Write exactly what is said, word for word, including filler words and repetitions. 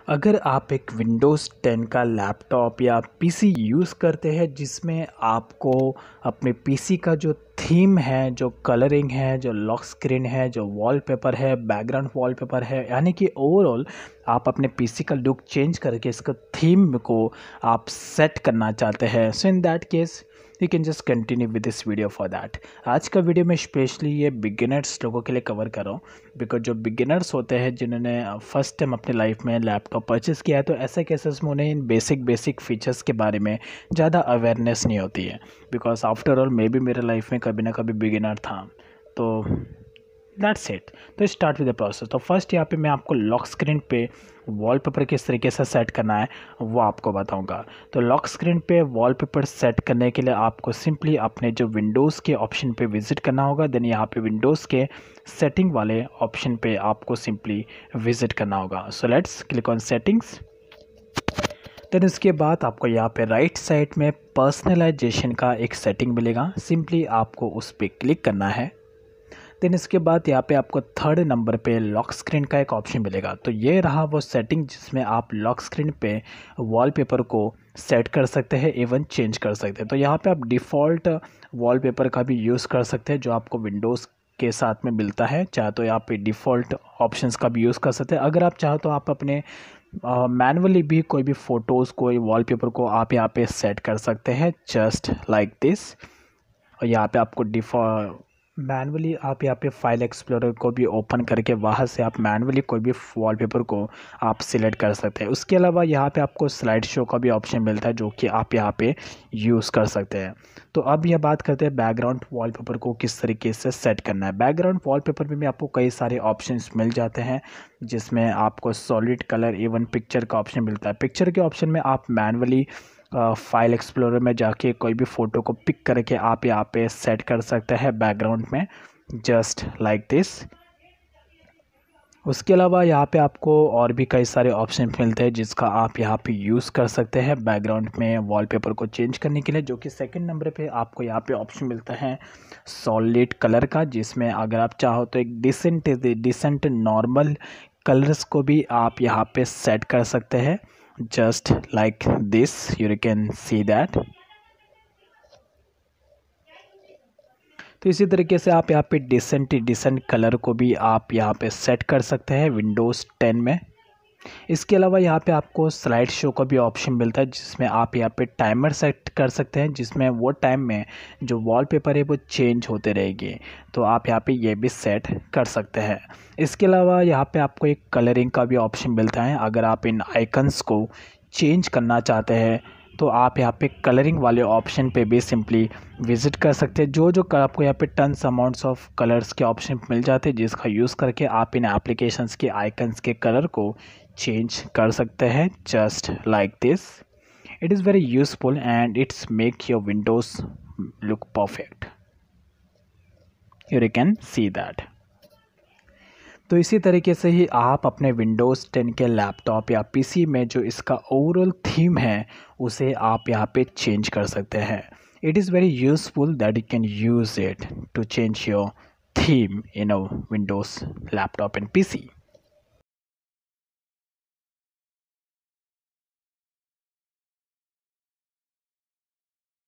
अगर आप एक विंडोज़ टेन का लैपटॉप या पीसी यूज़ करते हैं जिसमें आपको अपने पीसी का जो थीम है, जो कलरिंग है, जो लॉक स्क्रीन है, जो वॉलपेपर है, बैकग्राउंड वॉलपेपर है, यानी कि ओवरऑल आप अपने पीसी का लुक चेंज करके इसका थीम को आप सेट करना चाहते हैं, so in that case you can just continue with this video for that. आज का वीडियो में स्पेशली ये बिगिनर्स लोगों के लिए कवर कर रहा हूँ, बिकॉज जो बिगिनर्स होते हैं जिन्होंने फर्स्ट टाइम अपने लाइफ में लैपटॉप परचेज़ किया है, तो ऐसे केसेस में उन्हें इन बेसिक बेसिक फीचर्स के बारे में ज़्यादा अवेयरनेस नहीं होती है। बिकॉज आफ्टर ऑल मैं भी मेरे लाइफ में कभी ना कभी बिगिनर था, तो दैट्स इट। तो स्टार्ट विद द प्रोसेस। तो फर्स्ट यहाँ पे मैं आपको लॉक स्क्रीन पे वॉलपेपर किस तरीके से सेट करना है वो आपको बताऊंगा। तो लॉक स्क्रीन पे वॉलपेपर सेट करने के लिए आपको सिंपली अपने जो विंडोज़ के ऑप्शन पे विज़िट करना होगा। देन यहाँ पे विंडोज़ के सेटिंग वाले ऑप्शन पे आपको सिंपली विज़िट करना होगा। So let's click on settings. Then इसके बाद आपको यहाँ पे राइट साइड में पर्सनलाइजेशन का एक सेटिंग मिलेगा, सिंपली आपको उस पर क्लिक करना है। देन इसके बाद यहाँ पे आपको थर्ड नंबर पे लॉक स्क्रीन का एक ऑप्शन मिलेगा। तो ये रहा वो सेटिंग जिसमें आप लॉक स्क्रीन पे वॉलपेपर को सेट कर सकते हैं, एवं चेंज कर सकते हैं। तो यहाँ पे आप डिफ़ॉल्ट वॉलपेपर का भी यूज़ कर सकते हैं जो आपको विंडोज़ के साथ में मिलता है। चाहे तो यहाँ पे डिफ़ॉल्ट ऑप्शंस का भी यूज़ कर सकते हैं। अगर आप चाहो तो आप अपने मैनुअली uh, भी कोई भी फ़ोटोज़ कोई वॉलपेपर को आप यहाँ पे सेट कर सकते हैं, जस्ट लाइक दिस। और यहाँ पे आपको डिफ़ॉल्ट मैनुअली आप यहाँ पे फाइल एक्सप्लोरर को भी ओपन करके वहाँ से आप मैनुअली कोई भी वॉलपेपर को आप सिलेक्ट कर सकते हैं। उसके अलावा यहाँ पे आपको स्लाइड शो का भी ऑप्शन मिलता है जो कि आप यहाँ पे यूज़ कर सकते हैं। तो अब यह बात करते हैं बैकग्राउंड वॉलपेपर को किस तरीके से सेट करना है। बैकग्राउंड वॉलपेपर में भी आपको कई सारे ऑप्शंस मिल जाते हैं जिसमें आपको सॉलिड कलर एवं पिक्चर का ऑप्शन मिलता है। पिक्चर के ऑप्शन में आप मैनुअली फाइल एक्सप्लोरर में जाके कोई भी फ़ोटो को पिक करके आप यहाँ पे सेट कर सकते हैं बैकग्राउंड में, जस्ट लाइक दिस। उसके अलावा यहाँ पे आपको और भी कई सारे ऑप्शन मिलते हैं जिसका आप यहाँ पे यूज़ कर सकते हैं बैकग्राउंड में वॉलपेपर को चेंज करने के लिए। जो कि सेकंड नंबर पे आपको यहाँ पे ऑप्शन मिलता है सॉलिड कलर का, जिसमें अगर आप चाहो तो एक डिसेंट डिसेंट नॉर्मल कलर्स को भी आप यहाँ पे सेट कर सकते हैं, just like this, you can see that। तो इसी तरीके से आप यहाँ पे डिसेंट डिसेंट कलर को भी आप यहाँ पे सेट कर सकते हैं विंडोज़ टेन में। इसके अलावा यहाँ पे आपको स्लाइड शो का भी ऑप्शन मिलता है जिसमें आप यहाँ पे टाइमर सेट कर सकते हैं, जिसमें वो टाइम में जो वॉलपेपर है वो चेंज होते रहेंगे। तो आप यहाँ पे ये भी सेट कर सकते हैं। इसके अलावा यहाँ पे आपको एक कलरिंग का भी ऑप्शन मिलता है। अगर आप इन आइकन्स को चेंज करना चाहते हैं तो आप यहाँ पे कलरिंग वाले ऑप्शन पे भी सिंपली विज़िट कर सकते हैं। जो जो आपको यहाँ पे टन्स अमाउंट्स ऑफ कलर्स के ऑप्शन मिल जाते हैं जिसका यूज़ करके आप इन एप्लीकेशंस के आइकन्स के कलर को चेंज कर सकते हैं, just like this. It is very useful and it's make your Windows look perfect, you can see that. तो इसी तरीके से ही आप अपने विंडोज़ टेन के लैपटॉप या पीसी में जो इसका ओवरऑल थीम है उसे आप यहाँ पे चेंज कर सकते हैं। It is very useful that you can use it to change your theme in a Windows laptop and PC.